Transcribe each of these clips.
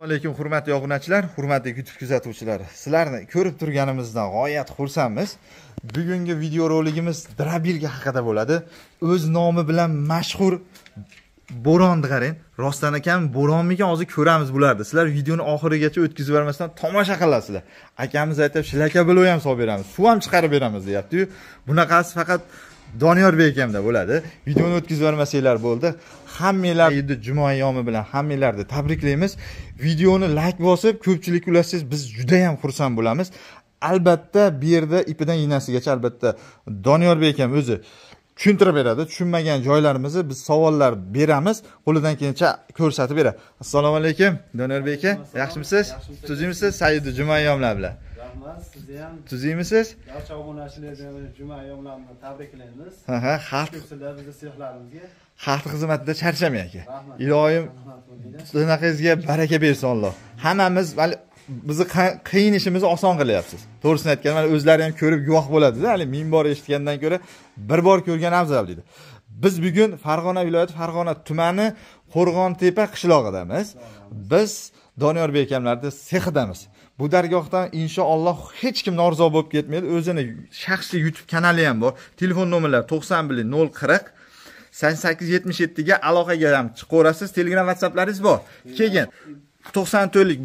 Alaykum hurmatli obunachilar, hurmatli YouTube kuzatuvchilar. Sizlarni ko'rib turganimizdan g'oyat xursandmiz. Bugungi video roligimiz Drabilga haqida bo'ladi. O'z nomi bilan mashhur bo'ronni qarang. Rostdan ekan bo'ronmikan hozir ko'ramiz bularni. Sizlar videoni oxirigacha o'tkazib bermasdan tomosha qilasizlar. Akamiz aytib, "Shilaka bilan ham solib beramiz, suv ham chiqarib beramiz" deyapti-yu. Bunaqasi faqat Doniyorbek akamda bo'ladi. Videoni o'tkazib bermasanglar bo'ldi. Hammanglarni juma ayyomi bilan hammanglarni tabriklaymiz. Videoni like bosib, ko'pchilik ulasangiz biz juda ham xursand bo'lamiz. Albatta bu yerda ipidan iynasigacha albatta Doniyorbek akam o'zi tushuntirib beradi. Tushunmagan joylarimizni biz savollar beramiz, qo'lidan kelgancha ko'rsatib beradi. Assalomu alaykum Doniyorbek aka, yaxshimisiz? Tuzimisiz? Sayyid juma ayyomlar bilan. Sizni ham tuzimisiz? barcha obunachilarni juma ayyomlarini tabriklaymiz. Xalq sizlar bizning siyhlarimizga xalq xizmatida charchamang aka. Iloyim bunaqangizga baraka bersin Alloh. Hammamiz bizni qiyin ishimizni oson qilyapsiz. To'g'risini aytganda mana o'zlari ham ko'rib guvoh bo'ladi-da, hali ming bor eshitgandan ko'ra bir bor ko'rgan afzal deydi. Biz bugun Farg'ona viloyati Farg'ona tumani Qo'rg'ontepa qishlog'idamiz. Biz Doniyorbek akamlarning sexidamiz. Bu dargohdan inshaalloh hech kim norizo bo'lib ketmaydi. O'zini shaxsiy YouTube kanali ham bor. Telefon nomerlari 91 040 8877 ga aloqaga ham chiqaverasiz. Telegram, WhatsApplaringiz bor. Keyin 94lik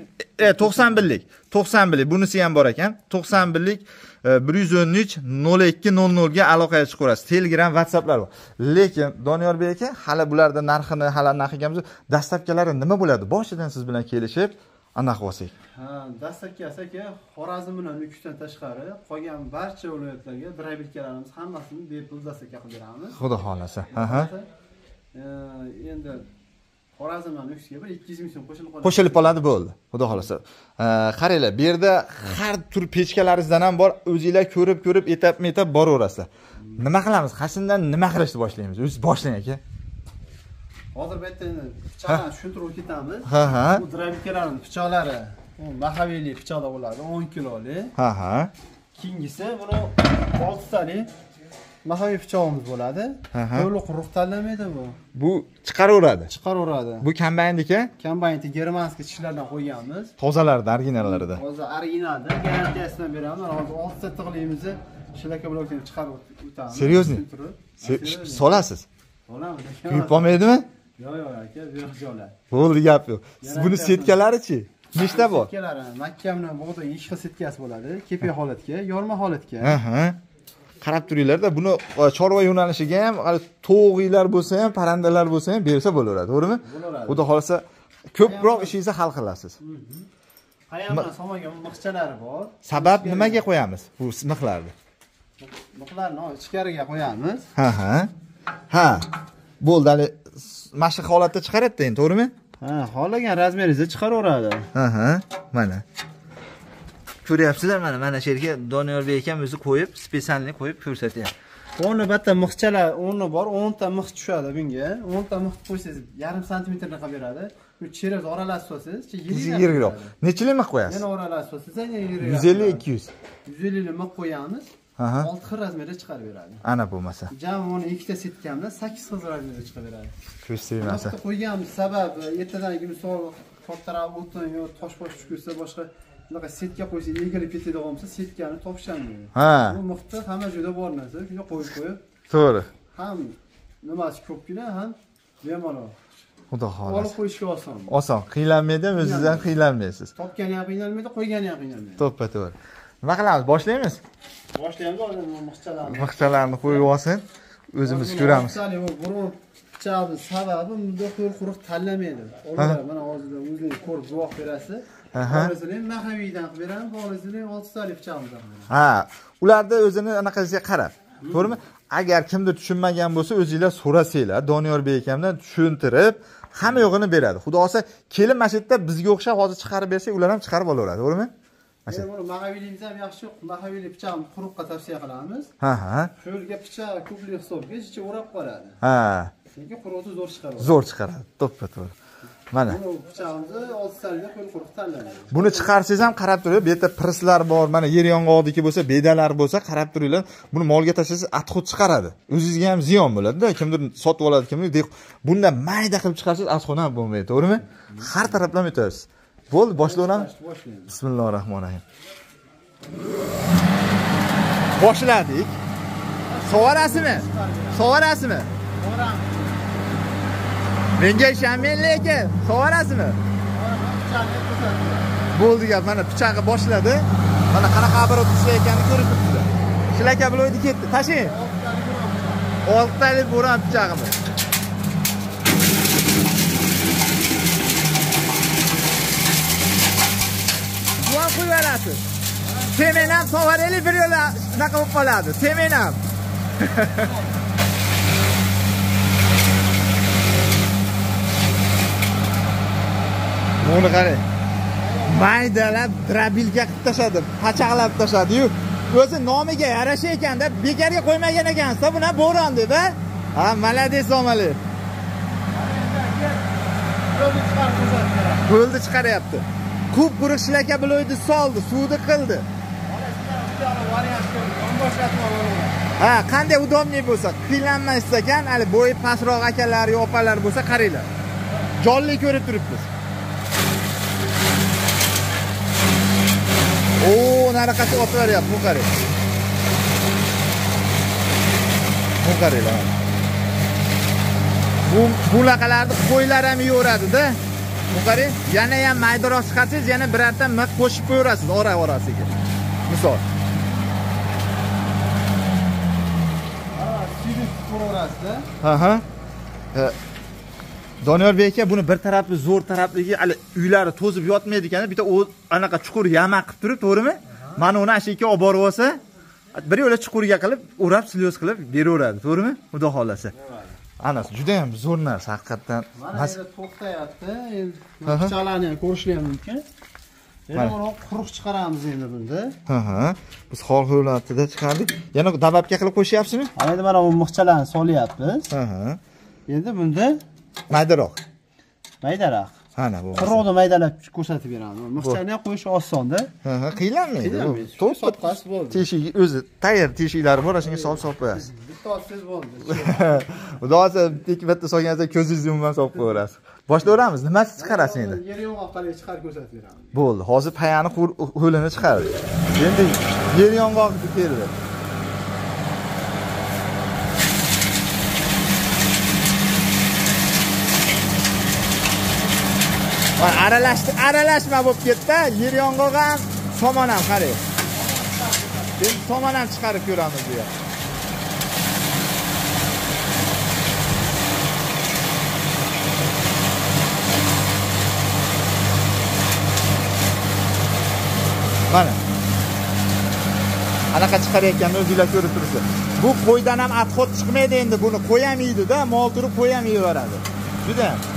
91lik bunisi ham bor ekan. 91lik 113 0200 ga aloqaga chiqaverasiz. Telegram, WhatsApplar bor. Lekin Doniyorbek aka hali bularda narxini anaqigamizda dastlabkilari nima bo'ladi? Boshidan siz bilan kelishib anaqa olsak. Dastlabkasi aka Xorazm bilan Nukusdan tashqari qolgan barcha viloyatlarga drabilkalarimiz hammasini bepul dastlabka qilib beramiz. Xudo xolasa. Endi Xorazmdan Nukusga bir 200 ming so'm qo'shilib qoladi bo'ldi. Xudo xolasa. Qaranglar, bu yerda har tur pechkalaringizdan ham bor. O'zingizlar ko'rib etap boraverasizlar. Nima qilamiz? Qashindan nima qilishni boshlaymiz? O'zingiz boshlang aka. Hozir bu yerda pichoqlarni tushuntirib ketamiz. Bu drabilkalarning pichoqlari mahalliyli pichoqlar bo'ladi, 10 kilolik. Keyingisi buni 6 talik mahalliy pichog'imiz bo'ladi. To'liq quruq tanlamaydi bu. Bu chiqaraveradi. Bu kombayniki? Kombaynni germanskiy tishlardan qo'yganmiz. Tozalardan, originallaridan. Hozir originalda garantiyasini beramiz. Hozir 6 ta tig'ligimizni shilaka bilan chiqarib o'tamiz. Seryozni? Solasiz? Solamiz. Kuyib qolmaydimi? Yo'q aka, behijolat. Bo'ldi, gap yo'q. Buni setkalari-chi? Nechta bor? Setkalari makka bilan bog'da 2 xil setkasi bo'ladi. Kepak holatga, yorma holatga. Qarab turinglar-da, buni chorva yo'nalishiga ham, to'g'iylar bo'lsa ham, parandalar bo'lsa ham bersa bo'laveradi, to'g'rimi? Xudo xolasa ko'proq ishingizni hal qilasiz. Qayamdan somonga mixchalari bor. Sabab nimaga qo'yamiz bu mixlarni? Mixlarni ichkariga qo'yamiz. Bo'ldi, hali mashq holatda chiqaradi endi, to'g'rimi? Xohlagan razmeringizni chiqaraveradi. Mana. Ko'ryapsizlar, mana shu yerga Doniyorbek akam o'zi qo'yib, spesialni qo'yib ko'rsatyapti. O'rni bitta mixchalar, o'rni bor, 10 ta mix tushadi bunga. 10 ta mix qo'ysangiz, yarim santimetrni qilib beradi. Bu cheraz oralashib olsangiz, yiriroq. Nechilik mix qo'yasiz? Yana oralashib olsangiz, yana yiriroq. 150 200. 150 lik mix qo'yamiz. 6 xil razmerda chiqarib beradi. Ana bo'lmasa. Jami uni ikkita setkamda 8 xil razmerda chiqarib beradi. Ko'z sevmasa. Qo'yganimiz sababi ertadan misol tortarab o'tin yo tosh-bosh tushsa boshqa bunaqa setka qo'ysa egilib ketadigan bo'lsa, setkani topshamaydi. Bu mixni hamma joyda bor narsa, shunga qo'yib. To'g'ri. Ham nimasi ko'pgina, ham bemalol. Xudo xolasa. Olib qo'yishga oson. Oson, qiynalmaydi, o'zingizdan qiynalmaysiz. Topgani ham qiynalmaydi, qo'ygani ham qiynalmaydi. To'ppa-to'g'ri. Nima qilamiz? Boshlaymiz? Boshlaymiz, hozir mixchalarni qo'yib olsin. O'zimiz ko'ramiz. Burun pichoqning sababi bunday quruq tanlamaydi. Oldinlar mana hozirda o'zingiz ko'rib guvoh berasiz. Borisini mahalliydan qilib beramiz, borisini 6 talik pichoqimizdan qilib beramiz. Ularda o'zini anaqasiga qarab. To'g'rimi? Agar kimdir tushunmagan bo'lsa, o'zingizlar so'rasanglar, Doniyorbek akamdan tushuntirib, hamma yo'g'ini beradi. Xudo xolasa, kelin mana shu yerda bizga o'xshab hozir chiqarib bersak, ular ham chiqarib olaveradi, to'g'rimi? Mana buni mahalliyimiz ham yaxshi, mahalliyli pichoqni quruqqa tavsiya qilamiz. Shu yerga pichoq ko'plik hisobga ichiga o'rab qoladi. Chunki quruqni zo'r chiqaradi. Zo'r chiqaradi, to'ppa-to'g'ri. Mana. Bu pichog'imizni 6 salga qo'l quruq tanlanadi. Buni chiqarsangiz ham qarab turing. Bu yerda prislar bor, mana yer yong'oqniki bo'lsa, bedalar bo'lsa, qarab turinglar. Buni molga tashlasangiz atxut chiqaradi. O'zingizga ham ziyon bo'ladi-da. Kimdir sotib oladi, kimdir. Bunda mayda qilib chiqarsangiz atxut ham bo'lmaydi, to'g'rimi? Har tarafdan o'tasiz. Bo'ldi, boshlayveramiz. Bismillahirrohmanirrohim. Boshladik. Sovarasizmi? Sovarasizmi? Menga ishonmang lekin, sovarasizmi? Bo'ldi gap, mana pichog'i boshladi. Mana qanaqa оборот ishlayotganini ko'rib turibsizlar. Shlaka biloydi ketdi. Tashing. 6 talik bo'ron pichog'imiz. Buam qo'yarasiz. Semen ham sovareli bir yo'la shunaqa bo'lib qoladi. Semen ham. Buni qarang. Maydalab drabilga qilib tashadi, pachaqlab tashadi-yu. O'zi nomiga yarasha ekanda bekarga qo'ymagan ekansiz, buni bo'ron deb, ha? Ha, malades omali. Qo'lni chiqaryapti. Ko'p quruq shlaka biloydi soldi, suvni qildi. Ha, qanday udobniy bo'lsa, qiynlanmaysiz ekan, hali bo'yi pastroq akalar, opalar bo'lsa qaranglar. Jonli ko'rib turibmiz. Naraqasi otib beryapti, bu qarang. Bu qaranglar. Bunaqalarni qo'ylar ham yeyoradi-da. Bu qarang, yana ham maydaroq chiqarsangiz, yana birorta miq qo'shib qo'yasiz ora-orasiga. Misol. Ha. Doniyorbek aka buni bir tarafli zo'r tarafligi hali uylari to'zib yotmaydi ekan, bitta anaqa chuqur yama qilib turib, to'g'rimi? Mana uni ashika olib borib olsa, bir yo'la chuqurga qilib, o'rab, slyoz qilib beraveradi, to'g'rimi? Xudo xolasa. Anasi juda ham zo'r narsa, haqiqatan. Mana endi to'xtayapti. Endi pichoqlarni ham ko'rishlar mumkin. Endi buni quruq chiqaramiz endi bunda. Biz holatida chiqardik. Yana dababga qilib qo'shyapsizmi? Endi mana bu mixchalarni solyapmiz. Endi bunda maydaroq. Maydaroq. Mana bu. Quruqni maydalab ko'rsatib beraman. Mixchani ham qo'yish osonda. Qiynalmaydi. To'satqas bo'ldi. Teshigi o'zi tayyor teshiklari bor, shunga solib qo'yasiz. Bitta olsangiz bo'ldi. Xudo xohlasa bitta solganingizda ko'zingizni yumib solib qo'yasiz. Boshlayveramiz. Nimasi chiqarasiz endi? Yer yong'oqlarga chiqarib ko'rsatib beraman. Bo'ldi. Hozir payani ho'lini chiqardik. Endi yer yong'oqni terdi. Aralashma bo'lib ketdi. Yer yong'oq ham, somon ham qarang. Endi somon ham chiqarib ko'ramiz bu yerda. Mana. Anaqa chiqarayotganini o'zingizlar ko'rib turibsiz. Bu qo'ydan ham atxot chiqmaydi endi, buni qo'y ham yeydi-da, mol turib qo'y ham yeyaveradi. Juda ham.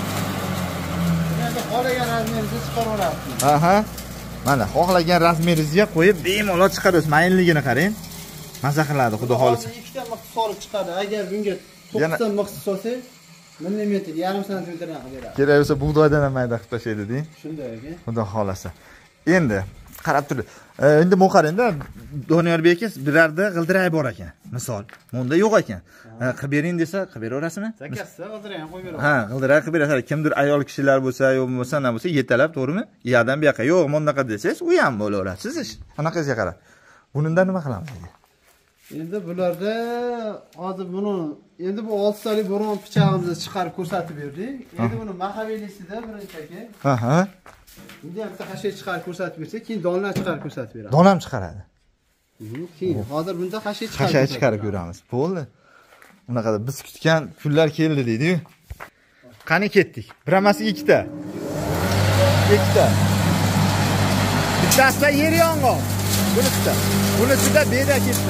Endi xohlagan razmeringizni chiqaraverasiz. Aha. Mana xohlagan razmeringizga qo'yib bemalol chiqarasiz. Mayinligini qarang. Maza qiladi, xudo xolisa. Ikkita mix solib chiqadi. Agar bunga 90 mix solsangiz, millimetr, yarim santimetrdan qilib beradi. Kerak bo'lsa bug'doydan ham mayda qilib tashlaydi, deng. Shunday aka. Xudo xolasa. Endi qarab tur. Endi bu qarangda Doniyorbek aka birarda g'ildiray bor ekan. Misol, bunda yo'q ekan. Qilib bering desa, qilib beraverasizmi? Zakasda g'ildiray ham qo'yib beraman. Ha, g'ildiray qilib berasiz. Kimdir ayol kishilar bo'lsa, yo'q bo'lsa, nima bo'lsa, yetalab, to'g'rimi? Iyadan bu yoqqa, yo'q, bundaqa desangiz, u ham bo'laveradi. Siz anaqasiga qarab. Bundan nima qilamiz? Endi bularda hozir buni endi bu 6 talik bo'ron pichog'imizni chiqarib ko'rsatib berdik. Endi buni mahavelisida birinchi aka. Aha. Bunda ham hashay chiqarib ko'rsatib bersa, keyin donlar chiqarib ko'rsatib beradi. Don ham chiqaradi. Keyin hozir bunda hashay chiqarib ko'ramiz. Bo'ldi. Unaqada biz kutgan kunlar keldi deydi-yu. Qani ketdik. Biramasi ikkita. Ikkita. Bittasi yer yong'oq. Bunisida beda ketdi.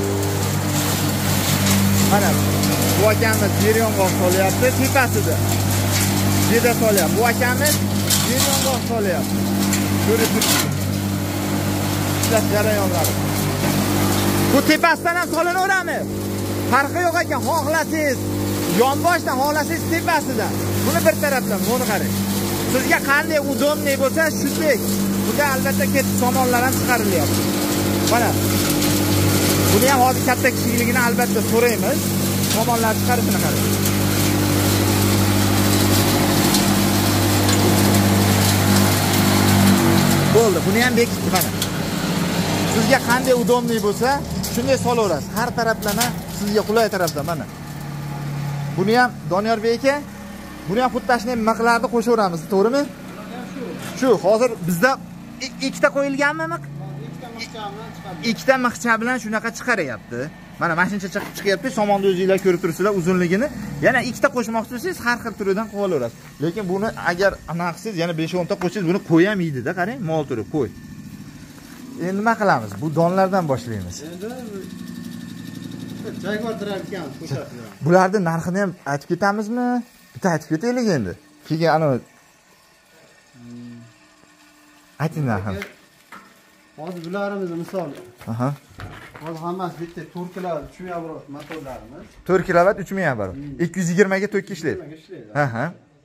Mana bu akamiz yer yong'oq solyapti, tepasida. Beda solyapti. Bu akamiz yer yong'oq solyapti. Ko'rib turibsiz. Ishlash jarayonlari. Bu tepasidan ham solinaveramiz. Farqi yo'q ekan, xohlasangiz yonboshdan xohlasangiz tepasidan. Buni bir tarafdan buni qarang. Sizga qanday udobniy bo'lsa, shunday. Bunda albatta ketib somonlar ham chiqarilyapti. Mana. Buni ham hozir katta kichikligini albatta so'raymiz. Somonlar chiqarishini qarang. Bo'ldi, buni ham bekitdi mana. Sizga qanday udobniy bo'lsa, shunday solaverasiz. Har taraflama sizga qulay tarafdan mana. Buni ham Doniyorbek aka, buni ham xuddi shunday miqlarni qo'shaveramiz, to'g'rimi? Shu, hozir bizda ikkita qo'yilganmi miq? Ikkita miqcha bilan shunaqa chiqaryapti. Mana mashincha chiqib chiqyapti. Somonni o'zingizlar ko'rib turibsizlar uzunligini. Yana ikkita qo'shmoqchi bo'lsangiz, har xil turidan qilib olaverasiz. Lekin buni agar anaqa qilsangiz, yana 5-10 ta qo'shsangiz, buni qo'y ham yeydi-da, qarang, mol turi, qo'y. Endi nima qilamiz? Bu donlardan boshlaymiz. Endi Jaguar Drive-ga ko'rsatib. Bularni narxini ham aytib ketamizmi? Bitta aytib ketaylik endi. Keyin ana ayting narxini. Hozir bularimiz misol. Aha. Hozir hammasi bitta 4 kilovat 3000 yevro motorlarimiz. 4 kilovat 3000 yevro. 220 ga to'kka ishlaydi. Aha.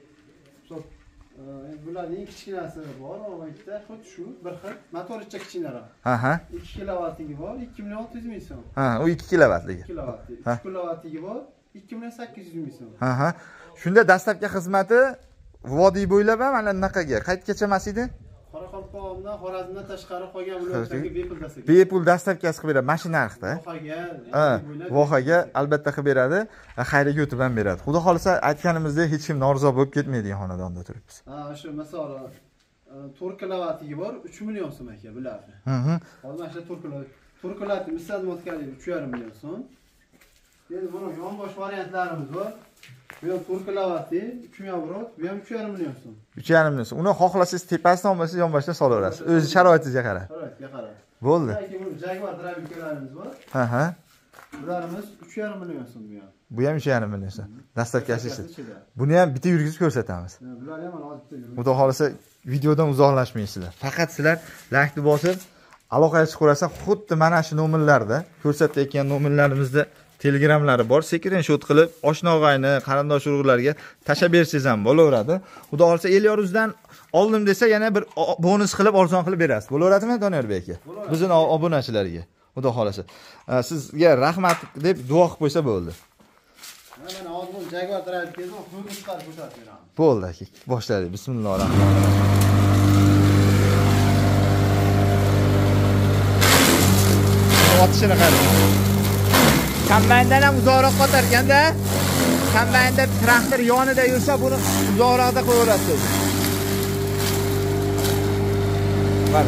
Bularning eng kichkinasi bor, o'g'itda xuddi shu bir xil motor ichcha kichkinaroq. Aha. 2 kilovatligi bor, 2.600 ming so'm. Ha, u 2 kilovatligi. 2 kilovatli. 3 kilovatligi bor, 2.800 ming so'm. Aha. Shunda dastlabki xizmati vodiy bo'ylab ham mana bunaqaga qaytgacha emas edi? Qoraqalpog'dan, Xorazmdan tashqari qolgan viloyatlarga bepul dastlab. Bepul dastlabkasi qilib beradi, mashina narxida. Vohaga albatta qilib beradi, xayriyaga o'tib ham beradi. Xudo xolisa aytganimizdek hech kim norizo bo'lib ketmaydigan xonadonda turibmiz. Ha, shu misol 4 kilovatligi bor, 3 million so'm aka bularni. Hozir mana shu 4 kilovatli misladmotkaligi 3.5 million so'm. Endi buni yonbosh variantlarimiz bor. Bu ham 4 kilovatli, 3000 yevro, bu ham 3.5 million so'm. 3.5 million so'm. Uni xohlasangiz tepasidan olmasa yonboshdan solaverasiz. O'z sharoitingizga qarab. Sharoitga qarab. Bo'ldi. Lekin bu Jaguar Drive-larimiz bor. Aha. Bularimiz 3.5 million so'm bu ham. Bu ham 3.5 million so'm. Dastlabkasi ishi. Buni ham bitta yurgizib ko'rsatamiz. Bular ham mana hozir bitta yurgizib. Xudo xolisa videodan uzoqlashmaysizlar. Faqat sizlar like bosib aloqaga chiqaversa, xuddi mana shu nomerlarda ko'rsatayotgan nomerlarimizda telegramlari bor. Screenshot qilib oshna-og'ayni, qarindosh urug'larga tashlab bersangiz ham bo'laveradi. Xudo xolisa Elyoruz dan oldim desa yana bir bonus qilib arzon qilib berasiz. Bo'laveradimi Doniyorbek aka? Bizning obunachilarga. Xudo xolisa. Sizga rahmat deb duo qilib qo'ysa bo'ldi. Mana hozir Jaguar Drive-ga qo'yib chiqarib ko'rsatib beramiz. Bo'ldi aka. Boshladik. Bismillahirrohmanirrohim. Otishini qarang. Kombayndan ham uzoqroq qotar ekanda. Kombaynda traktor yonida yursa, buni uzoqroqda qo'yaverasiz. Mana.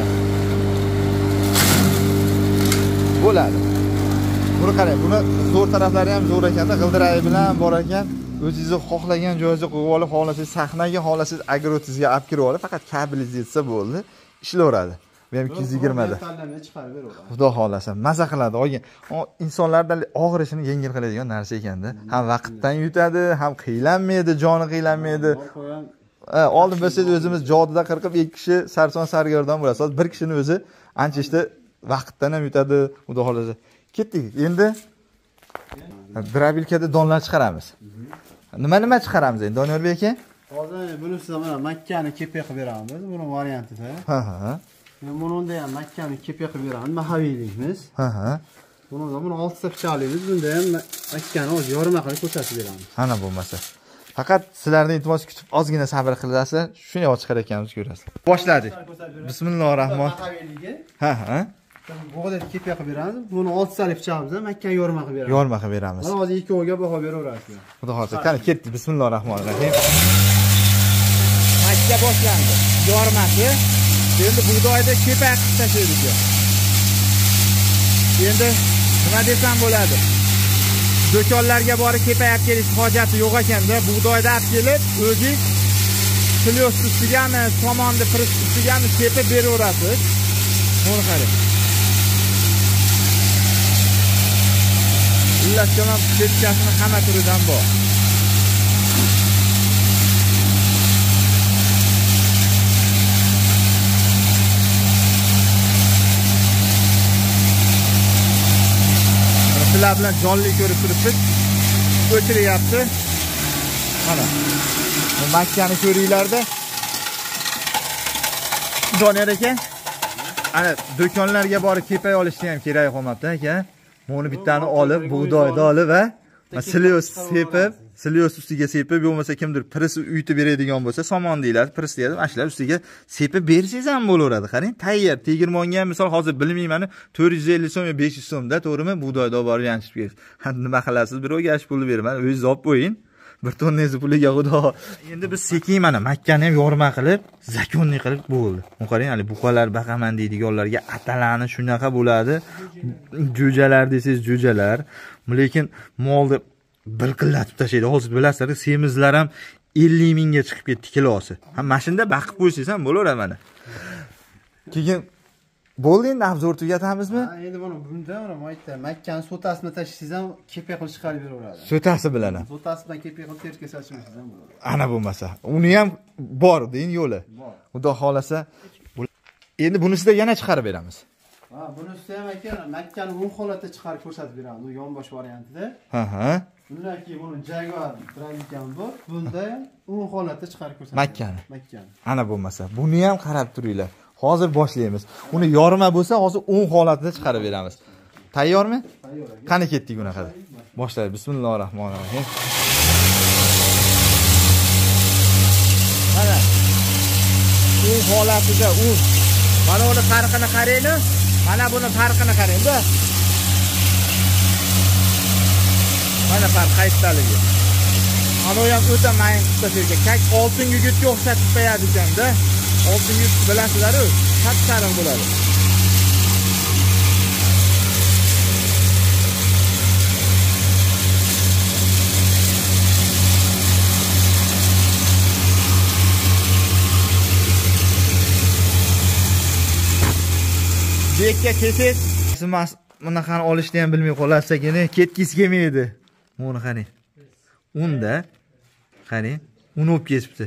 Bo'ladi. Buni qarang, buni zo'r taraflari ham zo'r ekanda, g'ildirayi bilan bor ekan. O'zingiz xohlagan joyingizga qo'yib olib, xohlasangiz sahnaga, xohlasangiz agrotizga olib kirib olib, faqat kablingiz yetsa bo'ldi, ishlayveradi. Bu ham 220 da. Xudo xolasa, maza qiladi. Insonlardan og'ir ishini yengil qiladigan narsa ekanda. Ham vaqtdan yutadi, ham qiylanmaydi, joni qiylanmaydi. Oldin bilsangiz o'zimiz jodida qirqib 2 kishi sarson sargardon bo'lasiz. Hozir bir kishini o'zi ancha ishda vaqtdan ham yutadi, xudo xolasa. Ketdik. Endi drabilkada donlar chiqaramiz. Nima chiqaramiz endi Doniyorbek aka? Hozir buni sizga mana makkani kepe qilib beramiz. Buni variantida. Ha. Men bunda ham makkani kepe qilib beramiz. Mahaviylikmiz. Ha. Buni 6 ta pichoqlaymiz. Bunda ham makkani o'zi yorma qilib ko'rsatib beramiz. Ana bo'lmasa. Faqat sizlardan iltimos kutib ozgina sabr qilasiz, shuni ochiqar ekanimiz ko'rasiz. Boshladik. Bismillahirrohmanirrohim. Ha. Bug'da kepe qilib beramiz. Buni 6 talik pichoqimizni makkani yorma qilib beramiz. Yorma qilib beramiz. Mana hozir ikkoviga baho beraverasiz. Xudo xolasa, qani ketdi. Bismillahirrohmanirrohim. Makka boshlandi. Yormasi. Endi bug'doyda kepa qilib tashlaydik. Endi nima desam bo'ladi? Do'konlarga borib kepa olib kelish hojati yo'q ekanda, bug'doyda olib kelib, o'zingiz plyos ustigami, somonni piris ustigami kepa beraverasiz. Buni qarang. Illatgan ketchasini hamma turidan bor. Sizlar bilan jonli ko'rib turibsiz. o'chiryapti. Mana bu makkani ko'ringlarda. Doniyor aka, ana do'konlarga borib kepay olishni ham kerak qolmabdi aka. Buni bittani olib, bug'doyni olib va silios sepib, silios ustiga sepib, bo'lmasa kimdir piris uyitib beradigan bo'lsa, somon deyiladi, piris deyadi, mana shular ustiga sepib bersangiz ham bo'laveradi. Qarang, tayyor. Tegirmonga ham misol hozir bilmayman, 450 so'm yo 500 so'mda, to'g'rimi? Bug'doyni olib borib yanchib berasiz. Nima qilasiz? Birovga ash pulni berman, o'zingiz olib qo'ying. Bir tonnangizni puliga xudo. Endi biz sekin mana makkani ham yorma qilib, zakonniy qilib bo'ldi. Qarang, hali buqalar baqaman deydiganlarga atalani shunaqa bo'ladi. Jo'jalar desangiz jo'jalar, lekin molni bilqillatib tashlaydi. Hozir bilasizlar, semizlar ham 50 mingga chiqib ketdi kilosi. Ha, mashinada baqib qo'ysangiz ham bo'laveradi mana. Keyin bo'ldi, endi obzor tugatamizmi? Ha, endi bunda mana makkani so'tasini tashlaysiz ham kepay qilib chiqarib beraveradi. So'tasi bilan ham. So'tasi bilan kepay qilib terga sachingiz ham bo'ladi. Ana bo'lmasa, uni ham bor deyin yo'li. Xudo xolasa. Endi bunisida yana chiqarib beramiz. Ha, bunisida ham aka makkani 10 holatda chiqarib ko'rsatib beramiz, u yonbosh variantida. Ha. Undan keyin buni Jaguar Transikan bor. Bunda ham 10 holatda chiqarib ko'rsatib. Makkani. Makkani. Ana bo'lmasa, buni ham qarab turinglar. Hozir boshlaymiz. Uni yorma bo'lsa, hozir 10 holatida chiqarib beramiz. Tayyormi? Tayyor. Qani ketdik unaqa. Boshlaymiz. Bismillahirrohmanirrohim. Mana 10 holatida u. Mana uni farqini qarang. Mana buni farqini qarang-da. Mana farq qayerdaligi. Ana ham o'ta mayin qilsa serga. Kak oltin gugutga o'xshatib qo'yadi ekanda. Oltin gugut bilasizlar-ku, sap-sariq bo'ladi. Bekka ketek, siz bunaqani olishni ham bilmay qolasizgina, ketgisi kelmaydi. Buni qarang. Unda qarang, uni olib ketibdi.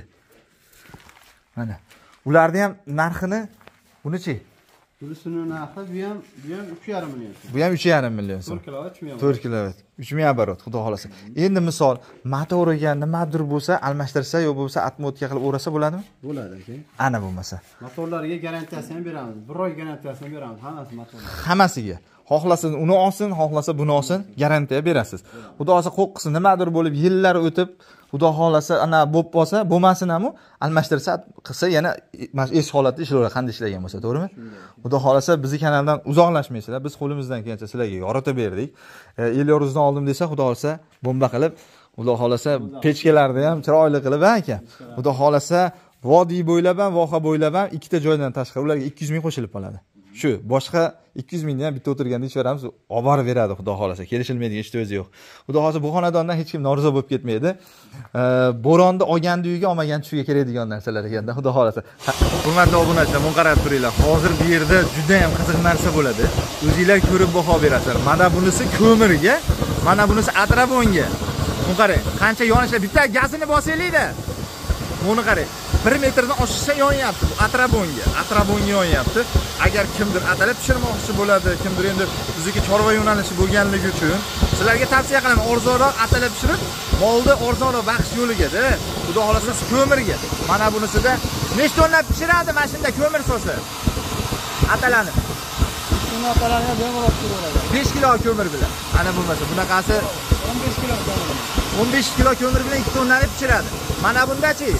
Mana ularni ham narxini bunichi? Bunisining narxi bu ham 3,5 million. Bu ham 3,5 million so'm. 4 kilovat 3 million. 4 kilovat. 3 million barot, xudo xolasa. Endi misol motoriga nimadir bo'lsa, almashtirsa yo bo'lsa atmodga qilib o'rasa bo'ladimi? Bo'ladi aka. Ana bo'lmasa. Motorlarga garantiyasini ham beramiz. 1 oy garantiyasini beramiz hammasi motorlarga. Hammasiga. Xohlasa uni olsin, xohlasa buni olsin, garantiya berasiz. Xudo xolasa qo'qqisi nimadir bo'lib, yillar o'tib, xudo xolasa ana bo'lib qolsa, bo'lmasin ham almashtirsa qilsa yana es holatda ishlayveradi, qanday ishlagan bo'lsa, to'g'rimi? Xudo xolasa bizni kanaldan uzoqlashmaysizlar. Biz qo'limizdan kelgancha sizlarga yoritib berdik. El yoruzdan oldim desa, xudo xolasa bomba qilib, xudo xolasa pechkalarni ham chiroyli qilib aka. Xudo xolasa vodiy bo'ylab ham, voha bo'ylab ham ikkita joydan tashqari ularga 200 ming qo'shilib qoladi. Shu boshqa 200 mingni ham bitta o'tirganda ishlaramiz, olib borib beradi xudo xolasa. Kelishilmaydigan ish o'zi yo'q. Xudo xolasa bu xonadondan hech kim norizo bo'lib ketmaydi. Bo'ronni olganda uyga, olmagan tushiga keladigan narsalar ekanda, xudo xolasa. Hurmatli obunachilar, mun qarab turinglar. Hozir bu yerda juda ham qiziq narsa bo'ladi. O'zingizlar ko'rib baho berasizlar. Mana bunisi ko'mirga, mana bunisi atrabonga. Mun qarang, qancha yonishlar, bitta gazini bosaylik-da. Buni qarang. 1 metrdan oshsa yonyapti. Bu atrabonga yonyapti. Agar kimdir atalib pishirmoqchi bo'ladi, kimdir endi bizdagi chorva yo'nalishi bo'lganligi uchun sizlarga tavsiya qilaman, arzonroq atalib pishirib, molni arzonroq baqish yo'liga-da. Xudo xolasa ko'mirga. Mana bunisida nechta tonna pishiradi mashina ko'mir solsa? Atalanib. Buni atalarga bemalol pishiraveradi. 5 kilo ko'mir bilan. Ana bo'lmasa, bunaqasi 15 kilo ko'mir. 15 kilo ko'mir bilan 2 tonnani pishiradi. Mana bundachi?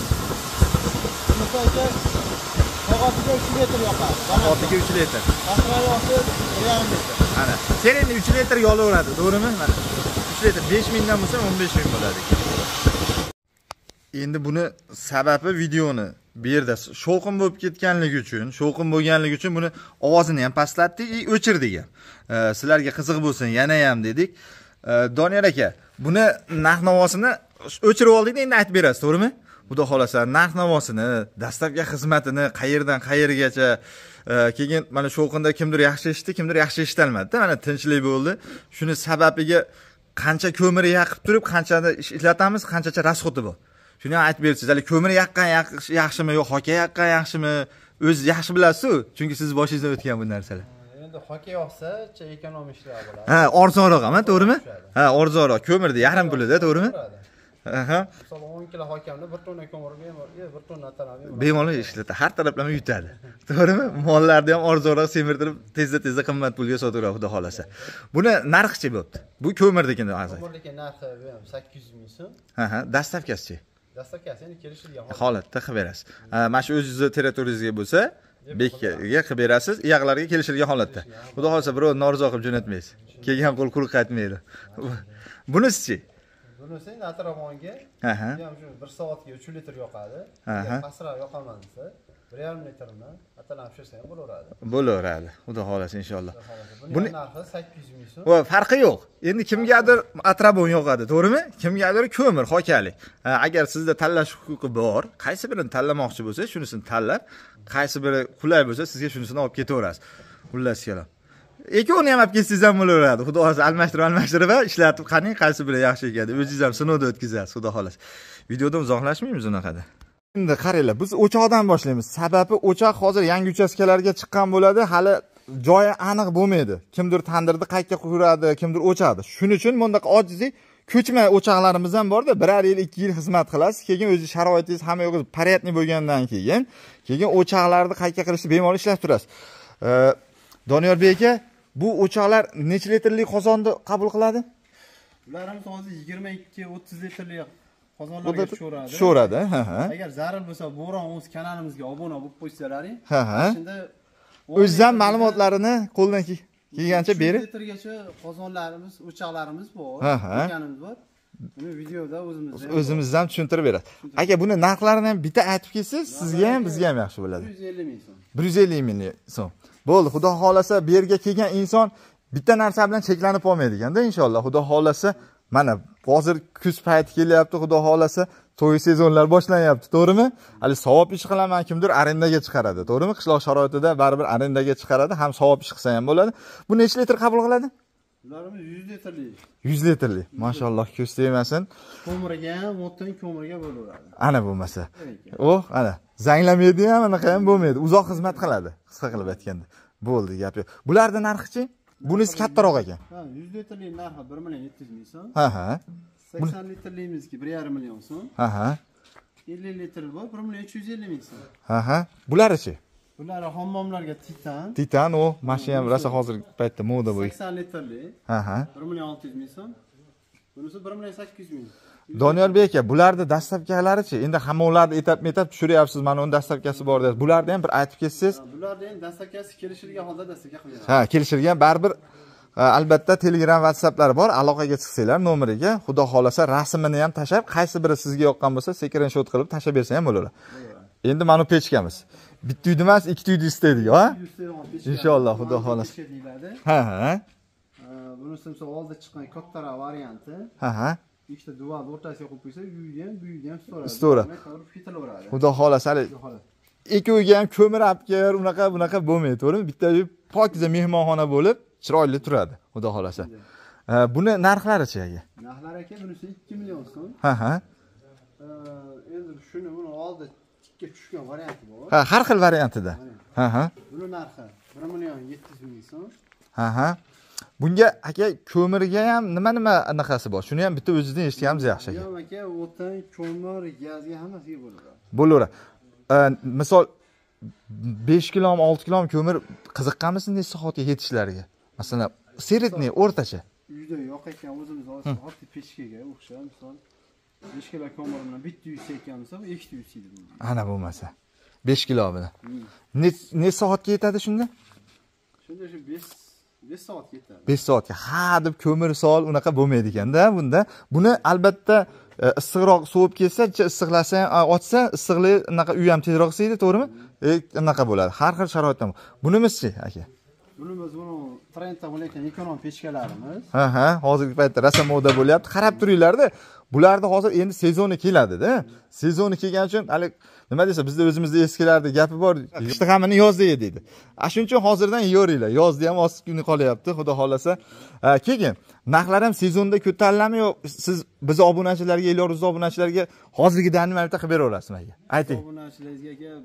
Misolga qog'oziga 3 litr yoqadi. Qog'oziga 3 litr. Qahrayosi 1,5 litr. Ana. Sen endi 3 litr yolaveradi, to'g'rimi? Mana. 3 litr 5 mingdan bo'lsa 15 ming bo'ladi. Endi buni sababi videoni bu yerda shovqin bo'lib ketganligi uchun, buni ovozini ham pastlatdik, o'chirdik ham. Sizlarga qiziq bo'lsin, yana ham dedik. Doniyor aka, buni narx-navosini o'chirib oldikda endi aytib berasiz, to'g'rimi? Xudo xolasa narx-navosini, dastlabki xizmatini qayerdan qayergacha, keyin mana shovqinda kimdir yaxshi eshitdi, kimdir yaxshi eshitolmadi-da. Mana tinchlik bo'ldi. Shuni sababiga qancha ko'mir yaqib turib, qanchani ishlatamiz, qanchacha rasxoti bor. Shuni ham aytib bersiz. Hali ko'mir yaqqan yaxshimi, yo'q hoka yaqqan yaxshimi? O'z yaxshi bilasiz-ku, chunki siz boshingizdan o'tgan bu narsalar. endi hoka yoqsa ekonom ishlar bo'ladi. Ha, arzonroq ham, to'g'rimi? Ha, arzonroq. Ko'mirni yarim pulida, to'g'rimi? Aha. Masalan 10 kilo hokamni 1 tonna ko'mir bemalol, 1 tonna tanami bemalol ishlatadi. Har taraflama yutadi. To'g'rimi? Mollarni ham arzonroq semirtirib, tezda qimmat pulga sotaveradi, xudo xolasa. Buni narxi-chi bo'pti? Bu ko'mirnikini hozir. Ko'mirniki narxi 800 ming so'm. Aha, dastavkasi-chi? Dastavkasi endi kelishilgan holatda qilib berasiz. Mana shu o'zingizni territoriyangizga bo'lsa, bekkaga qilib berasiz, iyoqlarga kelishilgan holatda. Xudo xolasa birov norizo qilib jo'natmaysiz. Kelgan qo'l quruq qaytmaydi. Bunisi-chi? Bunisi endi atrofonga, ham shu 1 soatga 3 litr yoqadi. Pastroq yoqaman desa, 1,5 litrni atalan pishirsa ham bo'laveradi. Bo'laveradi. Xudo xolasa inshaalloh. Buni narxi 800 ming so'm. Va farqi yo'q. Endi kimgadir atrabon yoqadi, to'g'rimi? Kimgadir ko'mir, hokalik. Agar sizda tanlash huquqi bor, qaysi birini tanlamoqchi bo'lsa, shunisini tanlab, qaysi biri qulay bo'lsa, sizga shunisini olib ketaverasiz. Xullas kelam. Ikkovini ham olib ketsangiz ham bo'laveradi. Xudo xolasa almashtirib ishlatib qaning qaysi biri yaxshi ekan deb o'zingiz ham sinovdan o'tkazasiz, xudo xolasa. Videodan uzoqlashmaymiz unaqada. Endi qaranglar, biz o'choqdan boshlaymiz. Sababi o'choq hozir yangi uchastkalarga chiqqan bo'ladi, hali joyi aniq bo'lmaydi. Kimdir tandirni qayerga quradi, kimdir o'chadi. Shuning uchun bunday ojiziy ko'chma o'choqlarimiz ham borda, 1 yil, 2 yil xizmat qilasiz. Keyin o'zi sharoitingiz hamma yo'g'i paryatni bo'lgandan keyin o'choqlarni qayerga qilishni bemalol ishlab turasiz. Doniyorbek aka, bu o'choqlar necha litrli qozonni qabul qiladi? Ularimiz hozir 22-30 litrli qozonlarga tushiradi. Agar zarur bo'lsa, bo'ron o'z kanalimizga obuna bo'lib qo'ysalaring, shunda o'ziz ham ma'lumotlarini qo'ldan kelgancha bering. litrgacha qozonlarimiz, o'choqlarimiz bor, ekanimiz bor. Buni videoda o'zimiz ham tushuntirib beradi. Aka, buni narxlarini ham bitta aytib kelsangiz, sizga ham, bizga ham yaxshi bo'ladi. 150 ming so'm. 150 ming so'm. Bo'ldi, xudo xolasa bu yerga kelgan inson bitta narsa bilan cheklanib qolmaydi ekanda, inshaalloh. Xudo xolasa, mana hozir kuz payti kelyapti, xudo xolasa, to'y sezonlar boshlanyapti, to'g'rimi? Hali savob ish qilaman, kimdir arendaga chiqaradi, to'g'rimi? Qishloq sharoitida baribir arendaga chiqaradi, ham savob ish qilsa ham bo'ladi. Bu necha litr qabul qiladi? Ularimiz 100 litrli. 100 litrli. Maşallah, ko'z tegmasin. Ko'mirga ham, o'tin ko'mirga bo'laveradi. Ana bo'lmasa. Ana, zanglamaydi ham, anaqa ham bo'lmaydi. Uzoq xizmat qiladi, qisqa qilib aytganda. Bo'ldi, gap yo'q. Bularning narxi-chi? Bunisi kattaroq ekan. 100 litrli narxi 1 million 700 ming so'm. 80 litrlimizki 1,5 million so'm. 50 litr bor, 1 million 350 ming so'm. Bulari-chi? Bular hammomlarga titan. Titan o, mashina ham rosa hozirgi paytda moda bu. 80 litrli. 1 million 600 ming so'm. Bunisi 1 million 800 ming. Doniyorbek aka, bularning dastlabkilari-chi? Endi hammalarni etap-metap tushiryapsiz, mana uni dastlabkasi bor deb. Bularni ham bir aytib ketsangiz. Bularning ham dastlabkasi kelishilgan holda dastlabka qilgan. Ha, kelishilgan, baribir albatta Telegram, WhatsApplari bor, aloqaga chiqsanglar nomeriga, xudo xolasa rasmini ham tashab, qaysi biri sizga yoqqan bo'lsa, screenshot qilib tashab bersa ham bo'ladi. Endi mana pechkamiz. Bitta uyda emas, ikkita uyda istaydik, ha? Inshaalloh, xudo xolasa. Bunisi oldida chiqqan kattaroq varianti. Ikkita dual o'rtasiga qo'yib qo'ysa, uyga ham, buyga ham storaveradi. Xudo xolasa, hali ikki uyga ham ko'mir olib kel, unaqa bo'lmaydi, to'g'rimi? Bitta uy pokiza mehmonxona bo'lib, chiroyli turadi, xudo xolasa. Buni narxlari-chi aka? Narxlari aka, bunisi 2 million so'm. Endi shuni buni oldi tikka tushgan varianti bor. Har xil variantida. Buni narxi 1 million 700 ming so'm. Bunga aka ko'mirga ham nima anaqasi bor? Shuni ham bitta o'zingizdan eshitganimiz yaxshi aka. Yo'q aka, o'tin, ko'mir, gazga hammasiga bo'laveradi. Bo'laveradi. Misol 5 kilo, 6 kilo ko'mir qiziqqanmisiz necha soatga yetishlariga? Masalan, seritniy o'rtacha. Uyda yo'q ekan, o'zimiz oddiy pechkaga o'xshab, misol 5 kilo ko'mir bilan bitta uy sekansa, ikkita uy seydi. Ana bo'lmasa. 5 kilo bilan. Necha soatga yetadi shunda? Shunda shu 5 soat ketadi. 5 soatga. Ha deb ko'mir sol, unaqa bo'lmaydi ekanda bunda. Buni albatta issiqroq sovib kelsa, issiqlasa, ochsa, issiqlik unaqa uy ham tezroq siydi, to'g'rimi? Unaqa bo'ladi. Har xil sharoitda. Bunimizchi aka? Bunimiz trendda bo'layotgan ekonom pechkalarimiz. Hozirgi paytda rosa moda bo'lyapti. Qarab turinglar-da. Bularda hozir endi sezoni keladi-da. Sezoni kelgani uchun hali nima desa, bizda o'zimizda eskilarda gapi bor, qishda g'amini yozda ye deydi. Shuning uchun hozirdan yeyoringlar. Yozda ham oz kuni qolyapti, xudo xolasa. Keyin narxlar ham sezonda ko'tariladimi yo siz biz obunachilarga, Elyoruz obunachilarga hozirgidan nima qilib beraverasizmi aka? Ayting. Obunachilarga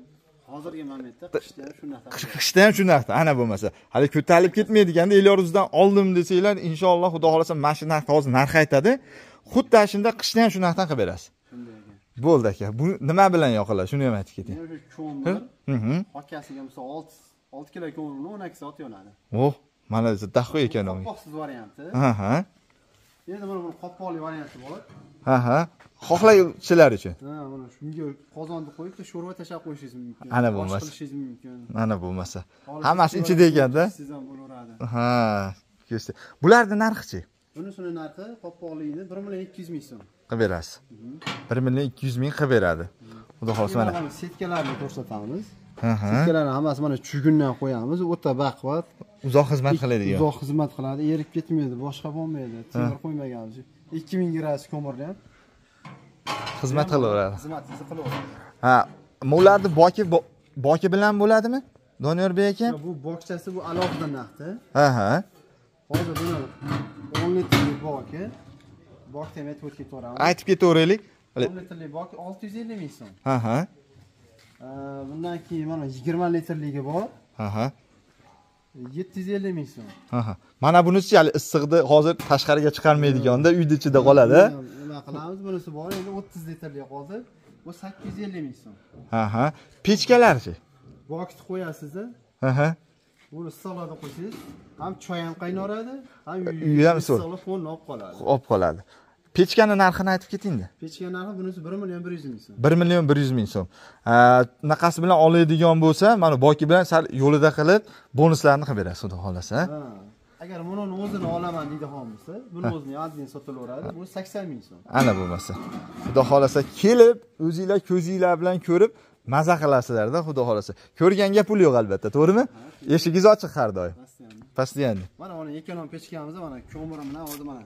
Hozirgi momentda qishda ham shunaqa. Qishda ham shunaqa. Ana bo'lmasa, hali ko'tarilib ketmaydiganda Elyoruzdan oldim desanglar, inshaalloh Xudo xolasa mashina narxi hozir narx aytadi. Xuddi shunda qishda ham shunaqadan qilib berasiz. Shunday ekan. Bo'ldi aka. Bu nima bilan yoqiladi? Shuni ham aytib keting. Mana shu ko'mir. Akasiga misol 6 kilo ko'mirni 12 soat yonadi. Oh, mana bu daxo ekan u. Qopqoqsiz varianti. Ha. Endi mana bu qopqoqli varianti bor. Ha. Xohlovchilar uchun. Mana shunga qozonni qo'yib, sho'rva tashab qo'yishingiz mumkin. Ana bo'lmasa. Qilishingiz mumkin. Mana bo'lmasa. Hammasi ichida ekanda. Siz ham bo'laveradi. Ha, ko'rsa. Bularning narxi-chi? Bunisini narxi qopqoqligini 1.200 ming so'm. Qilib berasiz. 1.200 ming qilib beradi. Xudo xolasa mana. Setkalarni ko'rsatamiz. Ha. Setkalarni hammasi mana chugundan qo'yamiz. O'ta baquvvat. Uzoq xizmat qiladigan. Uzoq xizmat qiladi, erib ketmaydi, boshqa bo'lmaydi. Temir qo'ymaganmiz. 2000 gradus ko'mirni ham xizmat qilaveradi. Xizmatingizni qilaveradi. Ha, ularni boki bilan bo'ladimi? Doniyorbek aka? Bu bokchasi bu alohida narxda. Ha. Hozir buni 10 litrlik boki. Bokda ham aytib ketaveramiz. Aytib ketaveraylik. 10 litrlik bok 650 ming so'm. Ha. Bundan keyin mana 20 litrligi bor. Ha. 750 ming so'm. Ha. Mana bunisi hali issiqni hozir tashqariga chiqarmaydiganda uyda ichida qoladi. Nima qilamiz? Bunisi bor, endi 30 litrlik qoldi. Bu 850 ming so'm. Ha. Pechkalarchi? Bokni qo'yasiz. Ha. Buni issiqlarda qo'ysangiz, ham choy ham qaynoradi, ham uyam so'l. issiqlar fonni olib qoladi. Olib qoladi. Pechkani narxini aytib keting-da. Pechka narxi bunisi 1.100 ming so'm. 1.100 ming so'm. Naqasi bilan oladigan bo'lsa, mana boki bilan sal yo'lida qilib bonuslarni qilib berasiz, xudo xolasa. Agar buni o'zini olaman deydigan bo'lsa, buni o'zini admin sotilaveradi. Bu 80 ming so'm. Ana bo'lmasa. Xudo xolasa kelib, o'zingizlar ko'zingizlar bilan ko'rib maza qilasizlar-da, xudo xolasa. Ko'rganga pul yo'q albatta, to'g'rimi? Eshigingiz ochiq har doim. Постоянно. Mana ekonom pechkamizda mana ko'mir bilan hozir mana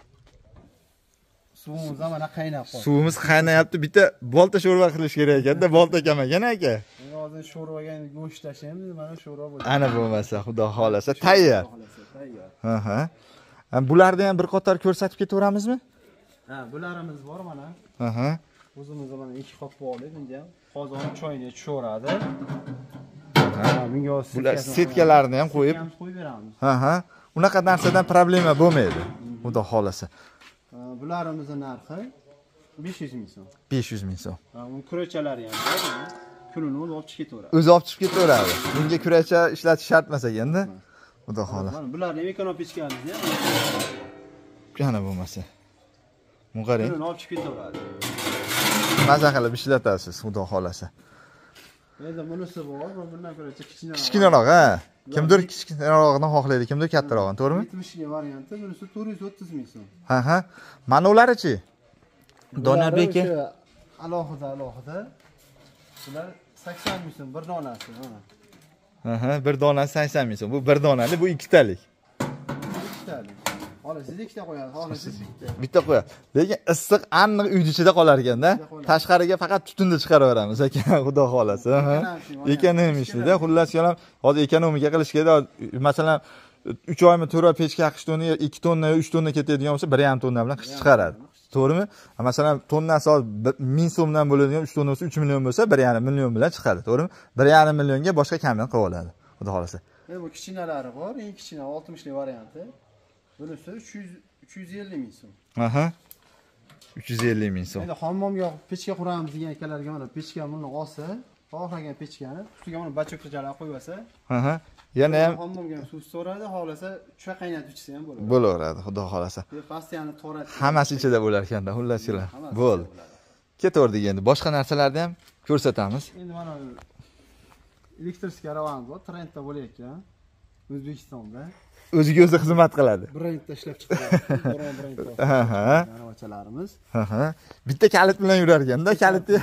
suvimiz mana qaynab qoldi. Suvimiz qaynayapti. Bitta bolta sho'rva qilish kerak ekanda, bolta kam ekan aka. Endi hozir sho'rvaga go'sht tashlaymiz, mana sho'rva bo'ladi. Ana bo'lmasa, xudo xolasa tayyor. Ha. Bularni ham bir qator ko'rsatib ketaveramizmi? Ha, bularimiz bor mana. Ha. O'zimizda mana 2 qop bor edi, bunga qozon choyni tushaveradi. Bunga bular setkalarni ham qo'yib beramiz. Ha. Unaqa narsadan problema bo'lmaydi, xudo xolasa. Bularimizni narxi 500 ming so'm. 500 ming so'm. Bu kurachalari ham bor. Kulini o'zi olib chiqib ketaveradi. O'zi olib chiqib ketaveradi. Bunga kuracha ishlatish shart emas ekanda. Xudo xolasa. Mana bularni ham ekonom pechkamiz ham. Yana bo'lmasa. Muqaring. Kulini olib chiqib ketaveradi. Maza qilib ishlatasiz, xudo xolasa. Endi bunisi bor, bundan ko'ra kichkinaroq. Kichkinaroq, ha. Kimdir kichkinarog'ini xohlaydi, kimdir kattarog'ini, to'g'rimi? 70 ga varianti, bunisi 430 ming so'm. Ha. Mana ularchi? Doniyorbek aka. Alohida. Bular 80 ming so'm bir donasi, mana. Ha, bir donasi 80 ming so'm. Bu bir donali, bu ikkitalik. Ikkitalik. Siz ikkita qo'yasiz, bitta qo'yadi. Lekin issiq aniq uyning ichida qolar ekanda. Tashqariga faqat tutunni chiqaraveramiz aka, xudo xolasa. Ekonom ishida, xullas kalom, hozir ekonomika qilish kerak. Masalan, 3 oymi 4 oy pechka qish tonni 2 tonna, 3 tonna ketadigan bo'lsa, 1.5 tonna bilan qish chiqaradi. To'g'rimi? Masalan, tonnasi 1000 so'mdan bo'ladigan 3 tonna bo'lsa, 3 million bo'lsa, 1.5 million bilan chiqadi, to'g'rimi? 1.5 millionga boshqa kamdan qilib oladi, xudo xolasa. Bu kichkinalari bor, eng kichkina 60 lik varianti. Bunisi 350 ming so'm. Aha. 350 ming so'm. Endi hammomga pechka quramiz degan akalarga mana pechka buni olsa, xohlagan pechkani ustiga mana bachokchalar qo'yib olsa, aha. Yana ham hammomga suv so'radi, xohlasa choy qaynatib ichsa ham bo'ladi. Bo'laveradi, xudo xolasa. Pastiyani to'g'ri. Hammasi ichida bo'lar ekanda, xullaschilar. Bo'ldi. Ketaverdik endi. Boshqa narsalarni ham ko'rsatamiz. Endi mana elektrический aravamiz bor, Trendda bo'layotgan. O'zbekistonda. O'ziga o'zi xizmat qiladi. Brendda ishlab chiqaradi. Aha. Aravachalarimiz. Aha. Bitta kalit bilan yurar ekanda, kalitni.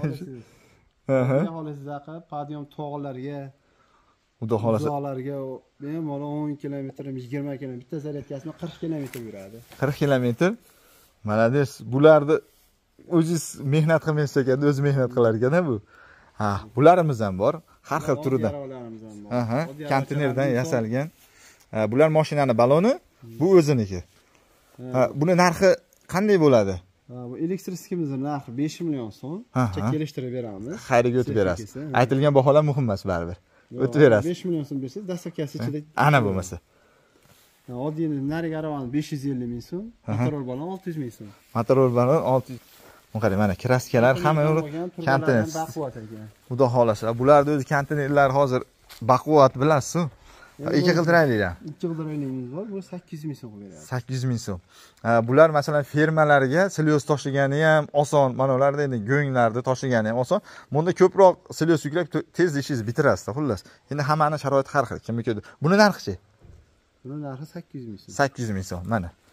Aha. Xohlasingiz qilib, podiyom tog'larga, xudo xolasa. uzoqlarga bemalol 10 kilometr, 20 kilometr, bitta zaryadkasini 40 kilometr yuradi. 40 kilometr. Malades, bularni o'zingiz mehnat qilmaysiz ekanda, o'zi mehnat qilar ekanda bu. Ha, bularimiz ham bor, har xil turida. Aha, konteynerdan yasalgan. Bular mashinani baloni, bu o'ziniki. Ha, buni narxi qanday bo'ladi? Bu elektroskimizni narxi 5 million so'm. Kelishtirib beramiz. Xayriga o'tib berasiz. Aytilgan baholar muhim emas baribir. O'tib berasiz. 5 million so'm bersangiz, dastavkasi ichida. Ana bo'lmasa. Oddiy narigi aravani 550 ming so'm, motor balon 600 ming so'm. Motor balon 600. Qarang, mana kraskalar hamma yo'q. Konteyner. Xudo xolasa, bularning o'zi konteynerlar hozir baquvvat bilasiz-ku. 2 qildirayliklar. 2 qildirayligimiz bor. Bu 800 ming so'm beradi. 800 ming so'm. Bular masalan fermalarga silyoz tashlagani ham oson, mana ularda endi go'nglarni tashlagani ham oson. Bunda ko'proq silyoz yuklab tez ishingizni bitirasiz, xullas. Endi hammaning sharoiti har xil. Kimniki buni narxi-chi? Buni narxi 800 ming so'm. 800 ming so'm, mana.